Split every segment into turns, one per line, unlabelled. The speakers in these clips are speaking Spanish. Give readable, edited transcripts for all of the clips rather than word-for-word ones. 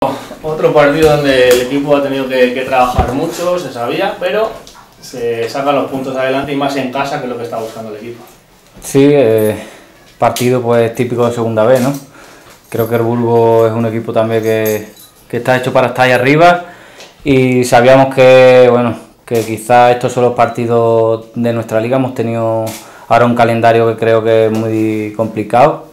Otro partido donde el equipo ha tenido que trabajar mucho, se sabía, pero se sacan los puntos adelante y más en casa, que es lo que está buscando el equipo.
Sí, partido pues típico de segunda B, ¿no? Creo que el Burgos es un equipo también que está hecho para estar ahí arriba y sabíamos que, bueno, que quizás estos son los partidos de nuestra liga. Hemos tenido ahora un calendario que creo que es muy complicado.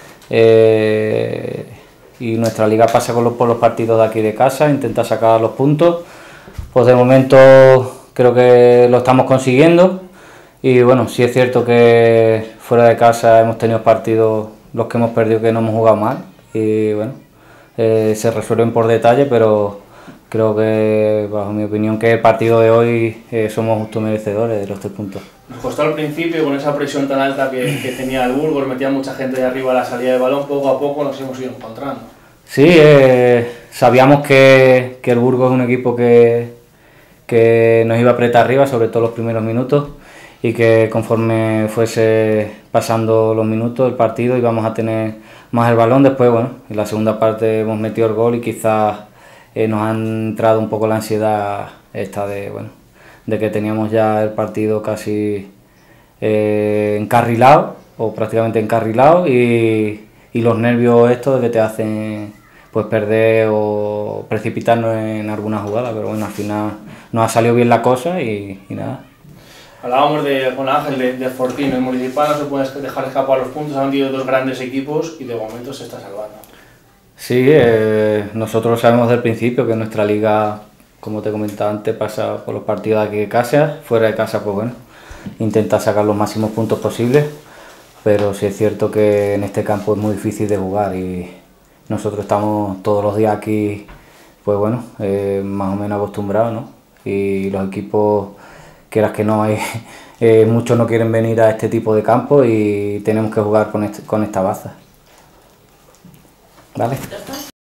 Y nuestra liga pasa por los partidos de aquí de casa, intenta sacar los puntos. Pues de momento creo que lo estamos consiguiendo y bueno, sí es cierto que fuera de casa hemos tenido partidos, los que hemos perdido, que no hemos jugado mal y bueno, se resuelven por detalle, pero creo que, bajo mi opinión, que el partido de hoy somos justo merecedores de los 3 puntos.
Nos costó al principio, con esa presión tan alta que tenía el Burgos, metía mucha gente de arriba a la salida de balón, poco a poco nos hemos ido encontrando.
Sí, sabíamos que el Burgos es un equipo que nos iba a apretar arriba, sobre todo los primeros minutos, y que conforme fuese pasando los minutos del partido íbamos a tener más el balón. Después, bueno, en la segunda parte hemos metido el gol y quizás nos ha entrado un poco la ansiedad esta de, bueno, de que teníamos ya el partido casi encarrilado o prácticamente encarrilado y los nervios estos de que te hacen pues perder o precipitarnos en alguna jugada, pero bueno, al final nos ha salido bien la cosa y nada.
Hablábamos con Ángel de Fortín, el Municipal no se puede dejar escapar los puntos, han tenido 2 grandes equipos y de momento se está salvando.
Sí, nosotros sabemos del principio que nuestra liga, como te comentaba antes, pasa por los partidos de aquí de casa. Fuera de casa, pues bueno, intenta sacar los máximos puntos posibles, pero sí es cierto que en este campo es muy difícil de jugar y nosotros estamos todos los días aquí, pues bueno, más o menos acostumbrados, ¿no? Y los equipos, quieras que no, muchos no quieren venir a este tipo de campo y tenemos que jugar con esta baza. ¿Vale?